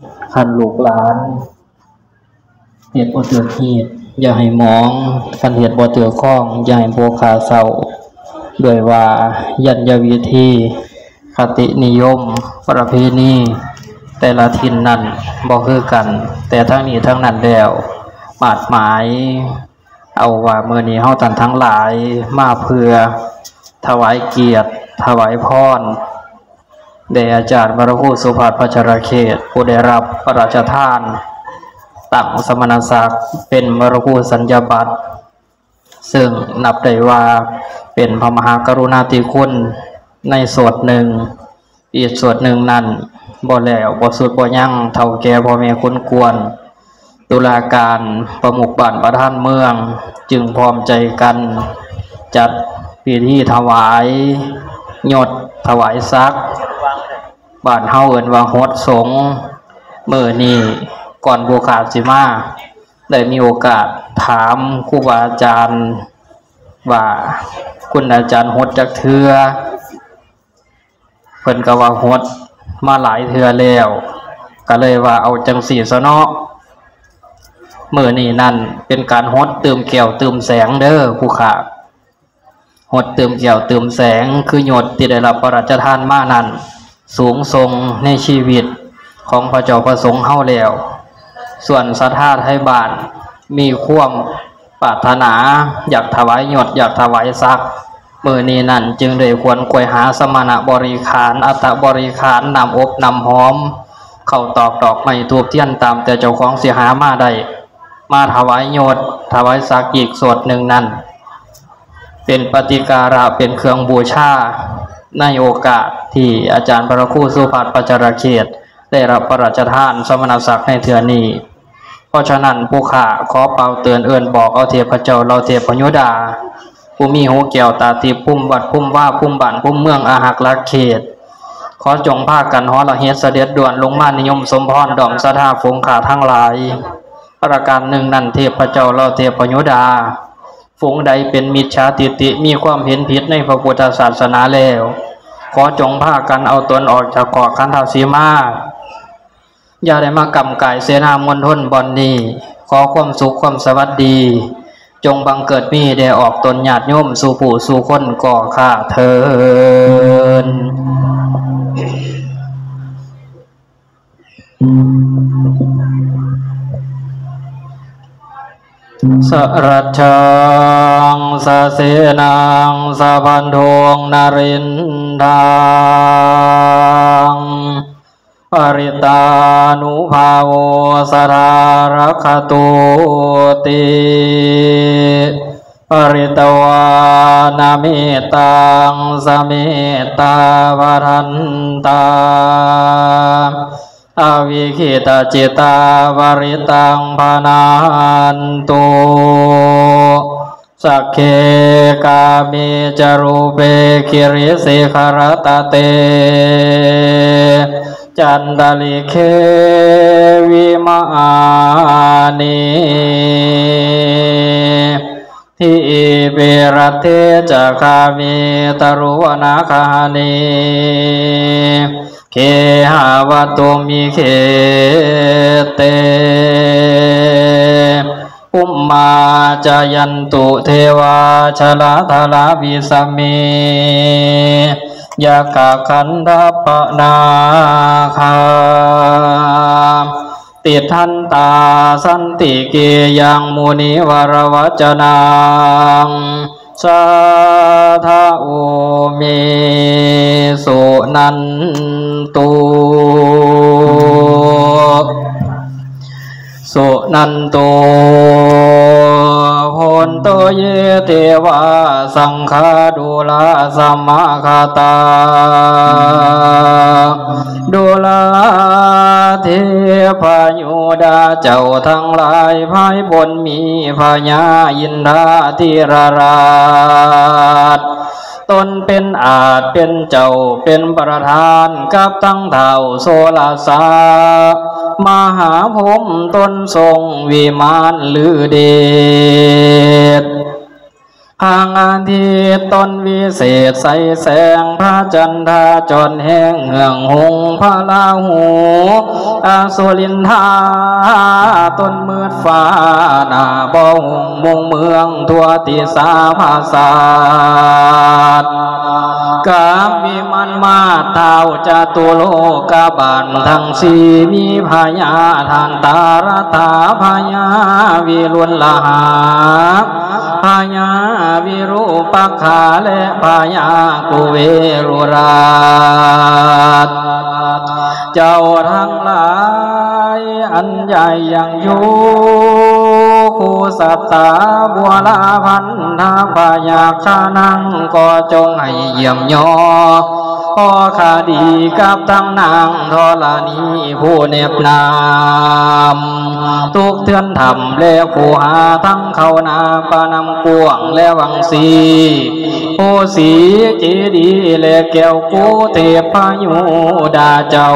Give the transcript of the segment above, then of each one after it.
คันลูกหลานเหตุบ่เถือเหตุอย่าให้มองคันเหตุบ่เถือข้องอย่าให้โภคาเศร้าด้วยว่ายัญญวิธีคตินิยมประเพณีแต่ละถิ่นนั้นบ่คือกันแต่ทั้งนี้ทั้งนั้นแล้วมาดหมายเอาว่ามื้อนี้เฮาท่านทั้งหลายมาเพื่อถวายเกียรติถวายพรแด่อาจารย์วรคูสุภัทรพัชรเขตผู้ได้รับพระราชทานตั้งสมณศักดิ์เป็นวรคูสัญญาบัตรซึ่งนับได้ว่าเป็นพระมหากรุณาธิคุณในส่วนหนึ่งอีกส่วนหนึ่งนั้นบ่แล้วบ่สุดบ่ยั่งเฒ่าแก่พ่อแม่คนกวนตุลาการประมุขบ้านประธานเมืองจึงพร้อมใจกันจัดพิธีถวายยศถวายศักดิ์บ้านเฮาเอิ้นว่าโหดสงฆ์มื้อนี้ก่อนบุคาสิมาได้มีโอกาสถามครูบาอาจารย์ว่าคุณอาจารย์โหดจักเทื่อเพิ่นก็ว่าโหดมาหลายเทื่อแล้วก็เลยว่าเอาจังสี่ซะเนาะมื้อนี้นั่นเป็นการโหดเติมแก้วเติมแสงเด้อผู้ขาโหดเติมแก้วเติมแสงคือยศที่ได้รับพระราชทานมานั้นสูงส่งในชีวิตของพระเจ้าประสงค์เฮาแล้วส่วนศรัทธาไทยบ้านมีความปรารถนาอยากถวายยศอยากถวายศักดิ์มื้อนี้นั่นจึงได้ควรควยหาสมณะบริขารอัตบริขารนำอบนำหอมเข้าตอกดอกไม้ธูปเทียนตามแต่เจ้าของสิหามาได้มาถวายยศถวายศักดิ์อีกส่วนหนึ่งนั้นเป็นปฏิการะเป็นเครื่องบูชาในโอกาสที่อาจารย์พระครูสุภัทรปัจจรเขตได้รับพระราชทานสมณศักดิ์ในเทื่อนี้เพราะฉะนั้นผู้ข้าขอเป่าเตือนเอื้อนบอกเอาเทพเจ้าเราเทพโยดาผู้มีหูแก้วตาทิพย์พุ่มวัดพุ่มว่าพุ่มบ้านพุ่มเมืองอาหักลักเขตขอจงพากันหอละเฮ็ดเสด็จด่วนลงมานิยมสมพรดอมสถาฝงขาทั้งหลายประการหนึ่งนั่นเทพเจ้าเราเทพโยดาฝงใดเป็นมิจฉาทิฏฐิมีความเห็นผิดในพระพุทธศาสนาแล้วขอจงพากันเอาตนออกจากเกาะคันธสีมาอย่าได้มากำกายเสนามณฑลบอนนี้ขอความสุขความสวัสดีจงบังเกิดมีได้ออกตนญาติโยมสู่ผู้สู่คนก่อข้าเทินสรัจจังสะเสนังสะพันโทงนรินทางปริตานุภาโวสรารคตุติปริตวานามิตังสเมตตาวรันตาอวิคิตจิตาวริตังพานันตุสักเคกามิจารุเปคิริสิขารตเตจันดาลิเควิมานีทิเปรเทจักามิตรุวนาคานีเคหาวตุมิเคเตอุมมาจายันตุเทวาชลาธาลาวิสเมยากะขันธปนาคาติทันตาสันติเกยังมุนิวรวัจนังสาธาโอเมสุนันตุสุนันตุโหนโตเยเทวาสังฆาดุลาสัมมาคาตาดุลาเทพยุดาเจ้าทั้งหลายภายบนมีพญาอินทราธิราชตนเป็นอาจเป็นเจ้าเป็นประธานกับทั้งเท่าโสลาสามหาพรหมตนทรงวิมานลือเดชหางอาทิตย์ตนวิเศษใสแสงพระจันทราจรแห้งเหืองหงพระลาหูอาสุรินทาต้นมืดฟ้าหน้าบ่หงมงเมืองทั่วติสาภาษาตกาวิมันมาเท้าจตุโลกบาลทั้งสี่มีพญาทานตารตาพญาวิรุณลหาพญาวิรูปักขาและพญากุเวรุราชเจ้าทั้งหลายอันใหญ่ยังอยู่คู่สัตตาบัวลาพันธาพยาคานังก็จงให้เยี่ยมยอขอคดีกับทั้งนางธรณีผู้เนบนามทุกเทือนธรรมและผู้หาทั้งเขานาปานำกวงและวังสีผู้สีเจดีและแก้วกูเทพยุดาเจ้า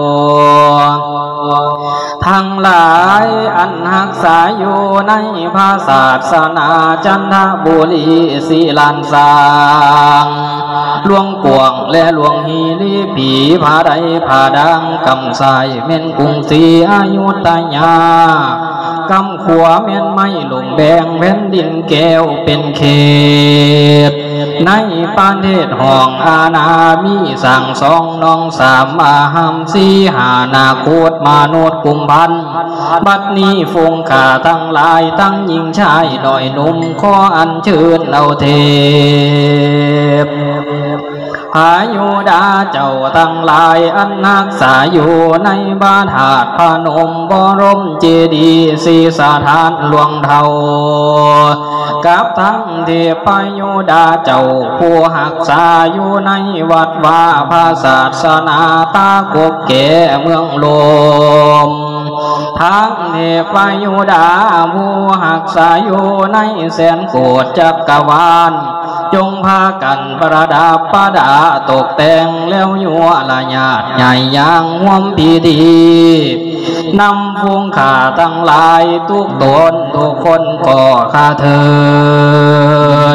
ทั้งหลายอันหักษาอยู่ในภาศาสนาจันทบุรีศิลานสางหลวงกวงและหลวงฮีรีผีผาใดผาดังกำไสเม่นกรุงศรีอยุธยากำขวาเม่นไม่หลงแบงแผ่นดินแก้วเป็นเขตในปานเทศห้องอาณามีสั่งสองน้องสามอาหัมสีหานาโคตมาโนดกุมพันบัดนี้ฟงขาทั้งหลายทั้งหญิงชายหน่อยหนุ่มขออัญเชิญเอาเทพพายุดาเจ้าทั้งหลายอันนักษาอยู่ในบาทาตุพนมบรมเจดีย์ศรีสถานหลวงเทากับทั้งเทพยุดาเจ้าผู้หักษาอยู่ในวัดวาพระศาสนาตากบแก่เมืองลมทั้งเทพยุดาผู้หักษาอยู่ในแสนโกฏจักรวาลจงพากันประดับประดาตกแต่งแล้วยัวละญาติใหญ่ยังห่วมพิธีนำพวงขาทั้งหลายทุกตนทุกคนก่อข้าเถิด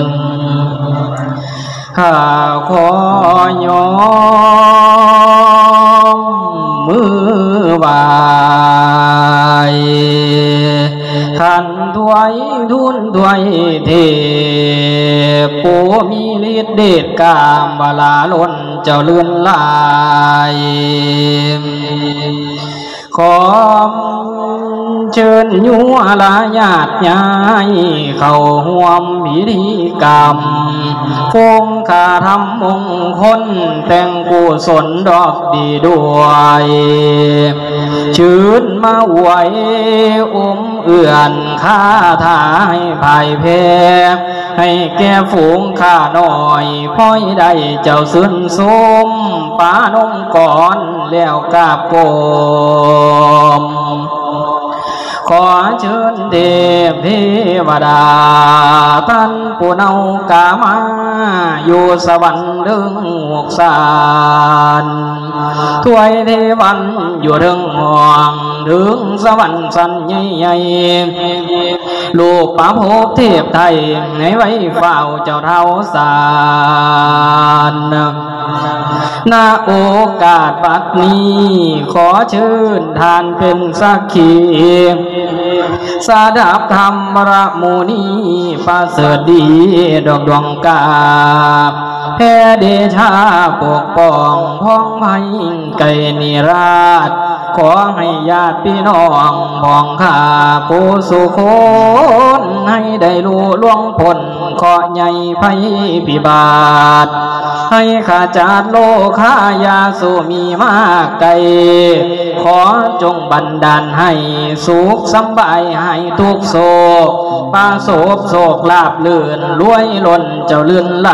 ข้าขอยอมมือไหวขันถวยทุนถวยเทพผู้มีฤทธิ์เดชกามบาลาล้นเจ้าเลื่อนลายขอเชิญยัวลาญาติยายเข้าห่วมพิธีกรรมฟงขาทำมงคลแต่งกุศลดอกดีด้วยชื่นมาไหวเอื่อนข้าทายภายเพให้แก่ฝูงข้าหน่อยพ้อยได้เจ้าซึนสมปานมก่อนแล้วกาบโกมขอเชิญเทพเทวดาท่านผู้เนากามาอยู่สวรรค์ดึงหกสานถวยเทวันอยู่ดึงห่วงดึงสวรรค์สันใหญ่ๆลูกป่าภพเทพไทยให้ไว้เฝ้าเจ้าเท้าสารณโอกาสบัดนี้ขอเชิญทานเป็นสักขีสาดับธรรมระมูนีประเสริฐดีดอกดวงกาแผ่เดชาปกป้องพ้องให้ไก่นิราชขอให้ญาติพี่น้องพ้องข้าผู้สุขนให้ได้รู้ล่วงพ้นขอใหญ่ภัยพิบาทให้ข้าจัดโลกายาสุมีมากไกลขอจงบันดาลให้สุขสบายให้ทุกโศกปาโศกโศกลาบเลื่อนรวยล้นเจ้าเลื่อนไหล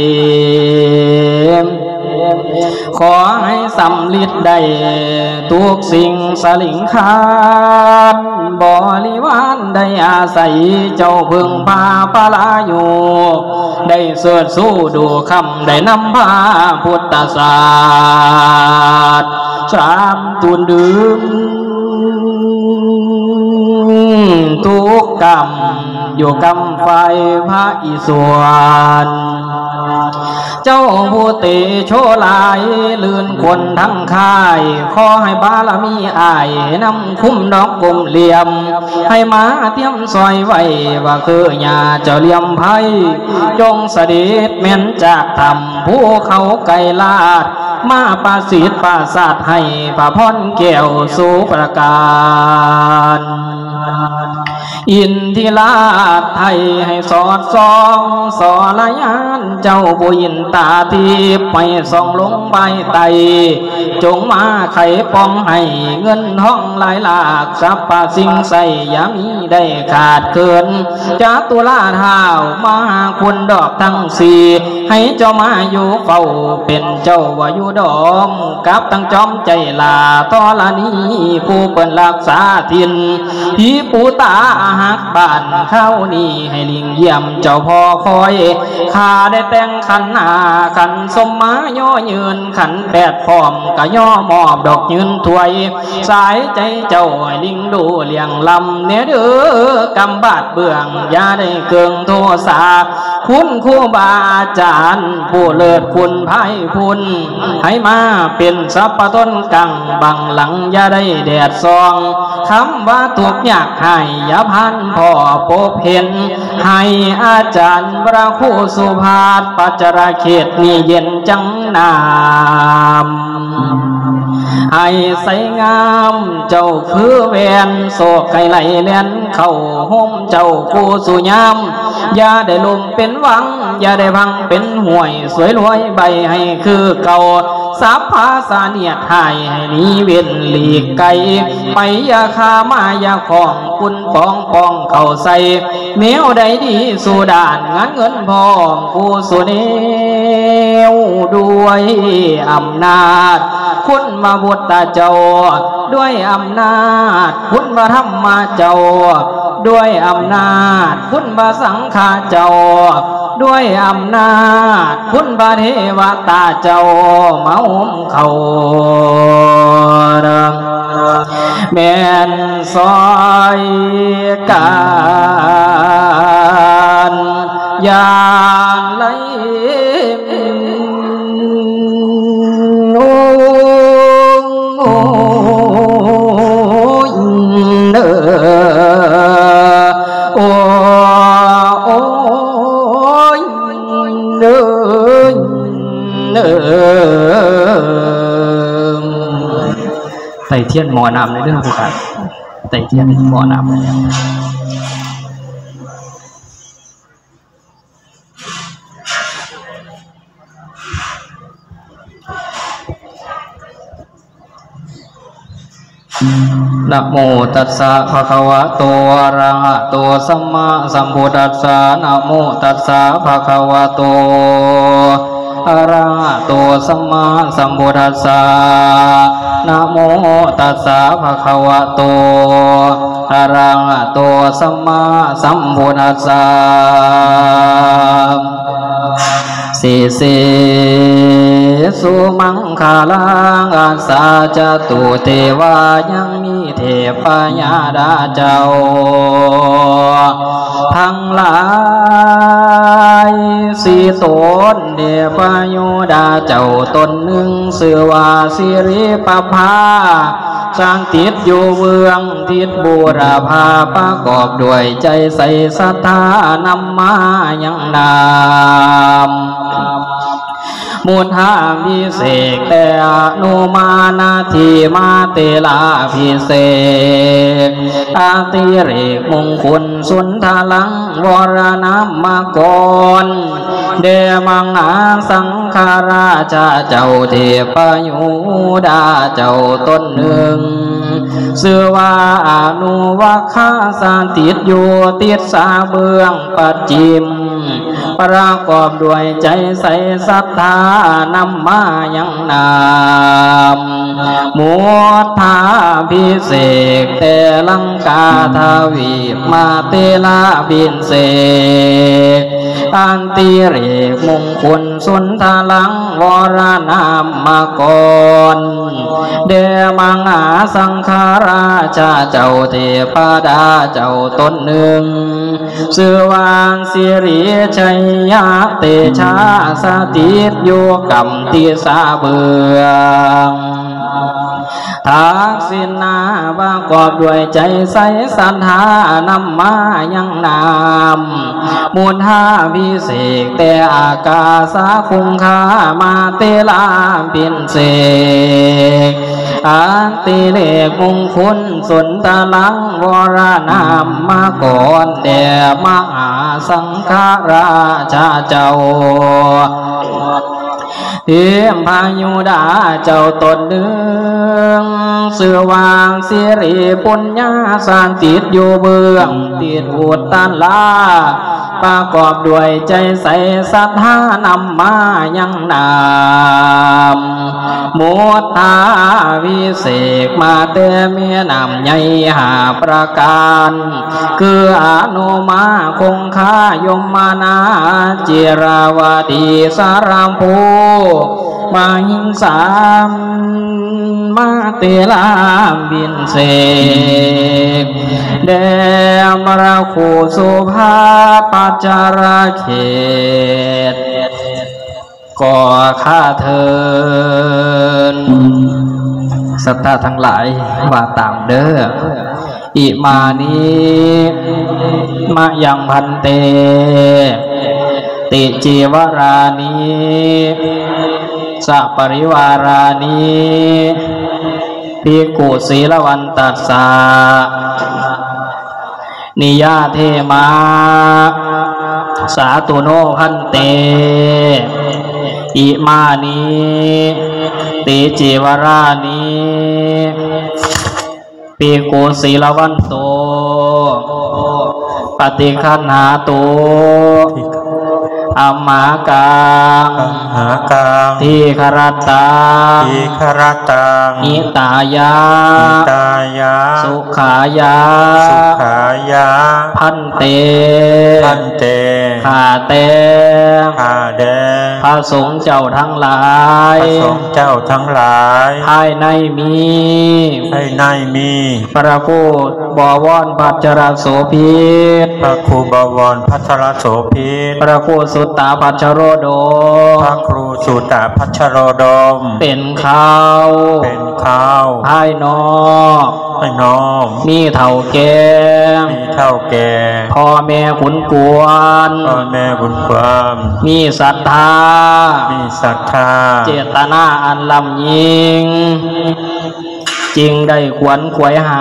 ขอให้สำลิดได้ทุกสิ่งสลิงคานบริวารได้อาศัยเจ้าพึงพาปลาอยู่ได้เสิร์ชสู้ดูคำได้นำพาพุทธศาสตร์สามตุนดื่มทุกกรรมอยู่กรรมไฟพระอิศวรเจ้าผู้เตโชลายลื่นคนทั้งค่ายขอให้บารมีอายนำคุ้มดอกกลมเหลี่ยมให้มาเตรียมซอยไว้ว่าคือญาเจ้าเหลี่ยมไพ่จงเสด็จเม้นจากธรรมผู้เขาไกลลาดมาประสิทธิ์ประสาทให้พระพรแก้วสู่ประการอินทิราชไทยให้สอดส่องสอลายานเจ้าบุญตาทิพย์ไปส่องลงใบไตจงมาไขป้องให้เงินทองหลายหลากสัพพสิ่งใส่ยามีได้ขาดเกินจะตุลาเท้ามาคุณดอกทั้งสี่ให้เจ้ามาอยู่เฝ้าเป็นเจ้าวายุดอมกับตั้งจอมใจลาตอละนี้ผู้เปิดรักษาทินที่ปูตาหักบ้านเข้านี่ให้ลิงเยี่ยมเจ้าพ่อคอยข้าได้แต่งขันหาขันสมมาย่อยืนขันแปดพร้อมกะย่อมอบดอกยืนถวยสายใจเจ้าให้ลิงดูเลี้ยงลำเนื้อเด้อกำบาดเบื้องอย่าได้เกิงโทษาคุณครูบาอาจารย์ผู้เลิศคุณไพ่พุนให้มาเป็นสัพพต้นกังบังหลังอย่าได้แดดซองคำว่าตุกยากให้อย่าพันพ่อพบเห็นให้อาจารย์พระครูสุภาพปัจจราเขตนี่เย็นจังนามให้ใสงามเจ้าคือแวนโศกไก่ไหลเลียนเข้าห่มเจ้าคู่สุยามอย่าได้ลมเป็นหวังอย่าได้พังเป็นห่วยสวยรวยใบให้คือเก่าสัพพาสาเนียดให้นี้เว้นหลีกไกลไปยาคามายาของคุณปองปองเข้าใส่เมียวใดดีสู่ด่านงานเงินพองผู้สุเนวด้วยอำนาจคุณมาบุตรเจ้าด้วยอำนาจคุณมาธรรมเจ้าด้วยอำนาจคุณมาสังฆาเจ้าด้วยอำนาจคุณพระเทวตาเจ้ามาอุ้มเขาแม่นซอยการยานไหลไต่เทียนหมอนำในเรื่องผู้ขาดไต่เทียนหมอนำนะโมตัสสะภะคะวะโตอะระหะโตสัมมาสัมพุทธัสสะนะโมตัสสะภะคะวะโตอะระหะโตสัมมาสัมพุทธัสสะนะโมตัสสะภะคะวะโตอะระหะโตสัมมาสัมพุทธัสสะสิสิสุมังคาลังอาสาจตุเทวายังมีเทพญาดาเจ้าทั้งหลายสีตนเดพโยดาเจ้าตนหนึ่งเสือว่าสิริปภาสร้างติดอยู่เมืองทิศบูรพาประกอบด้วยใจใสศรัทธานำมายังนามมุทาพิเศษแต่อนุมานาทีมาเตลาพิเศษอาติเรกมงคลสุนทลังวรนามกรเดมังอาสังคาราชาเจ้าเทพยุดาเจ้าต้นหนึ่งเสือว่าอนุวัคคาสานติดอยู่ติดสาเบื้องปัจจิมประกอบด้วยใจใสศรัทธานำมายังนามมุทาพิเศษแต่ลังกาทวีมาเตลาบินเสกอันติเรกมงคลสุนทลังวรนามมาก่อนเดมังอาสังขาราชาเจ้าเทพดาเจ้าตนหนึ่งสือวางสิริชัยยะเตชาสถิตโยกรรมติสาเบืองทักษิณาประกอบด้วยใจใสศรัทธานำมายังนามมูลหาวิเศษแต่อากาสาคุงคามาเตลาบินเสกอันติเลกมงคลสุนทลังวรนามมาก่อนแต่มหาสังฆราชาเจ้าเทียมพายุดาเจ้าตนหนึ่งเสือวางสิริปุญญาสานติดอยู่เบื้องติดอุดตันลาประกอบด้วยใจใสศรัทธานำมายังนามมุทาวิเศษมาเตเมียนำใหญ่หาประการคืออนุมาคงคายมมานาจิราวดีสารามภูมาหิงสามมาเตลาบินเสกเดมราคูสุภาปัจจาราเขตก่อข้าเทินสัทธาทั้งหลายว่าตามเด้ออิมานิมะยังพันเตติจีวรานิสัปริวารานิภิกขุศีลวันตัสสะนิยาเทมาสาตุโนพันเตอิมานิติจีวรานิภิกขุศีลวันโตปฏิคันหาโตอมหากังทีครตังหิตายะสุขายะพันเตข้าแต่พระสงฆ์เจ้าทั้งหลายภายในมีพระผู้บวรพัชรโสภิตพระครูสุตตาพัชโรโดมเป็นข้าวภายนอกมีเท่าแก่พ่อแม่ขุนกวนมีศรัทธาเจตนาอันลำยิ่งจึงได้ขวนขวายหา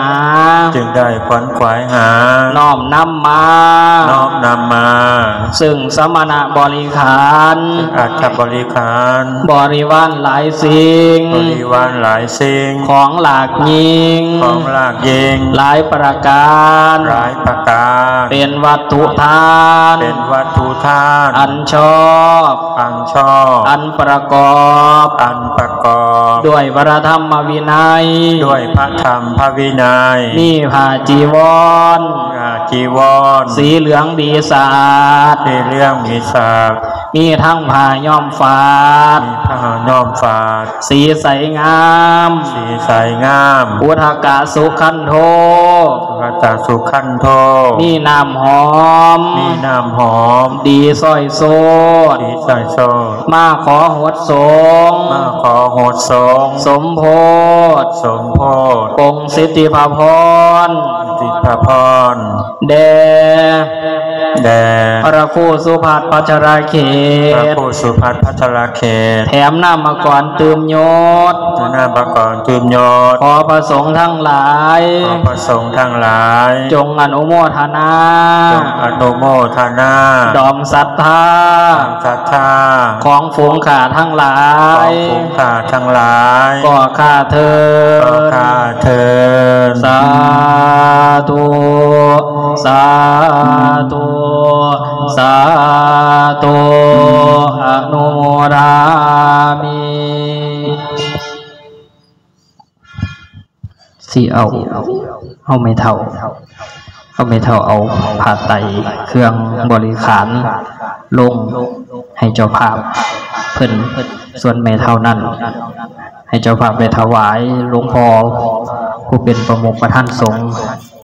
น้อมนำมาซึ่งสมณะบริขารบริวารหลายสิ่งของหลากยิ่งหลายประการเป็นวัตถุทานอันชอบอันประกอบด้วยพระธรรมวินัยมีผ้าจีวรสีเหลืองดีสะอาดมีทั้งผ้าย้อมฝาดสีใสงามอุทกาสุขันโธมีน้ำหอมดีซอยโซดมาขอหดสงสมโพธิปงสิทธิภพรแด่พระครูสุภัทรพัชราเขตแถมนามกรตืมยศขอพระสงฆ์ทั้งหลายจงอนุโมทนาดอมศรัทธาของฝูงข้าทั้งหลายก็ข้าเธอสาธุโตอนุโมทามิสิเอาไม่เท่าเอาผ้าไตรเครื่องบริขารลงให้เจ้าภาพเพิ่นส่วนไม่เท่านั้นให้เจ้าภาพไปถวายหลวงพ่อผู้เป็นประมุขประธานสงฆ์